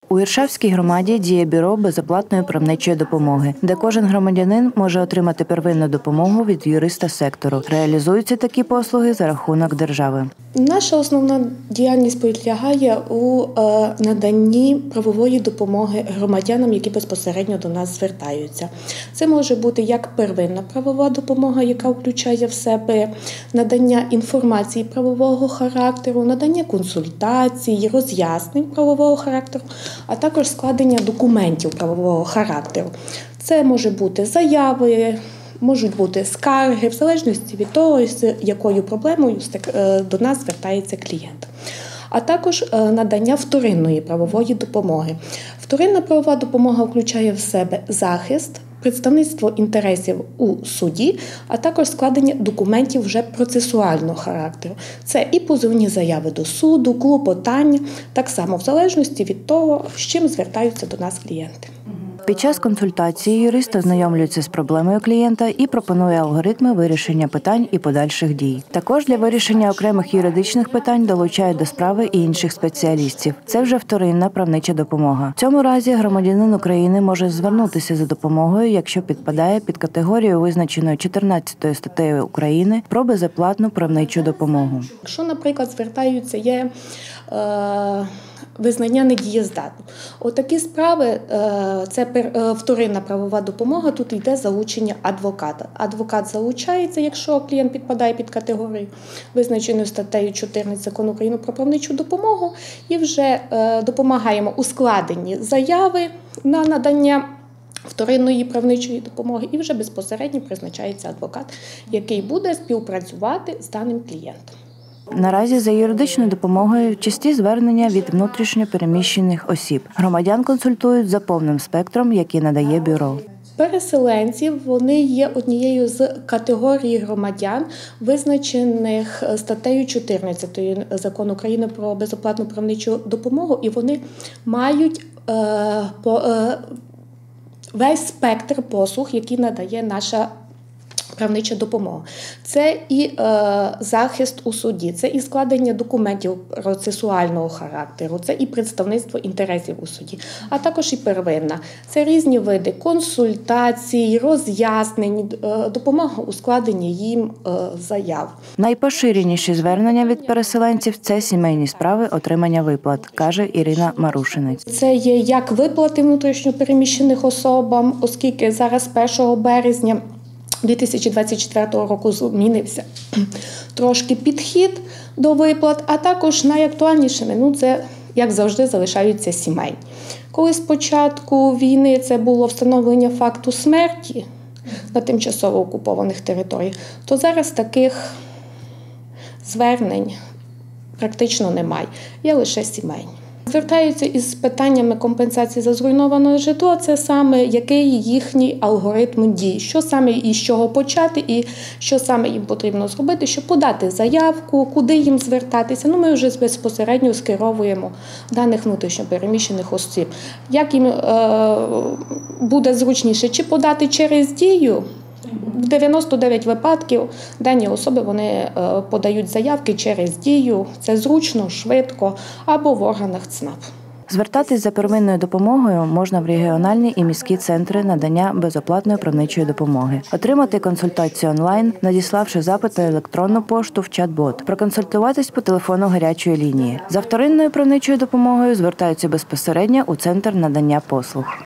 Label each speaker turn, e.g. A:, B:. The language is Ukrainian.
A: У Іршавській громаді діє бюро безоплатної правничої допомоги, де кожен громадянин може отримати первинну допомогу від юриста сектору. Реалізуються такі послуги за рахунок держави.
B: Наша основна діяльність полягає у наданні правової допомоги громадянам, які безпосередньо до нас звертаються. Це може бути як первинна правова допомога, яка включає в себе надання інформації правового характеру, надання консультацій, роз'яснень правового характеру, а також складення документів правового характеру. Це може бути заяви, можуть бути скарги, в залежності від того, з якою проблемою до нас звертається клієнт. А також надання вторинної правової допомоги. Вторинна правова допомога включає в себе захист, представництво інтересів у суді, а також складення документів вже процесуального характеру. Це і позовні заяви до суду, клопотання, так само в залежності від того, з чим звертаються до нас клієнти.
A: Під час консультації юрист ознайомлюється з проблемою клієнта і пропонує алгоритми вирішення питань і подальших дій. Також для вирішення окремих юридичних питань долучають до справи і інших спеціалістів. Це вже вторинна правнича допомога. В цьому разі громадянин України може звернутися за допомогою, якщо підпадає під категорію, визначеної 14 статтею України про безоплатну правничу допомогу.
B: Якщо, наприклад, звертаються, є визнання недієздатним. Отакі справи – це вторинна правова допомога, тут йде залучення адвоката. Адвокат залучається, якщо клієнт підпадає під категорію, визначену статтею 14 Закону України про правничу допомогу, і вже допомагаємо у складенні заяви на надання вторинної правничої допомоги, і вже безпосередньо призначається адвокат, який буде співпрацювати з даним клієнтом.
A: Наразі за юридичною допомогою часті звернення від внутрішньо переміщених осіб. Громадян консультують за повним спектром, який надає бюро.
B: Переселенці, вони є однією з категорій громадян, визначених статтею 14 Закону України про безоплатну правничу допомогу, і вони мають весь спектр послуг, які надає наша правнича допомога. Це і захист у суді, це і складення документів процесуального характеру, це і представництво інтересів у суді, а також і первинна. Це різні види консультацій, роз'яснень, допомога у складенні їм заяв.
A: Найпоширеніші звернення від переселенців – це сімейні справи отримання виплат, каже Ірина Марушинець.
B: Це є як виплати внутрішньо переміщених особам, оскільки зараз 1 березня 2024 року змінився трошки підхід до виплат, а також найактуальнішими, це, як завжди, залишаються сімейні. Коли з початку війни це було встановлення факту смерті на тимчасово окупованих територіях, то зараз таких звернень практично немає, є лише сімейні. Звертаються із питаннями компенсації за зруйноване житло, це саме який їхній алгоритм дій, що саме і з чого почати, і що саме їм потрібно зробити, щоб подати заявку, куди їм звертатися. Ми вже безпосередньо скеровуємо даних внутрішньопереміщених осіб. Як їм буде зручніше, чи подати через дію? В 99 випадків дані особи вони подають заявки через дію, це зручно, швидко, або в органах ЦНАП.
A: Звертатись за первинною допомогою можна в регіональні і міські центри надання безоплатної правничої допомоги. Отримати консультацію онлайн, надіславши запит на електронну пошту в чат-бот. Проконсультуватись по телефону гарячої лінії. За вторинною правничою допомогою звертаються безпосередньо у центр надання послуг.